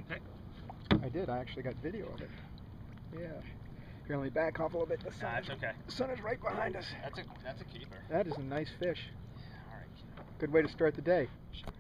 Okay. I did. I actually got video of it. Yeah. Here, let me back off a little bit. The sun, That's okay. the sun is right behind us. That's a keeper. That is a nice fish. Yeah, all right. Good way to start the day. Sure.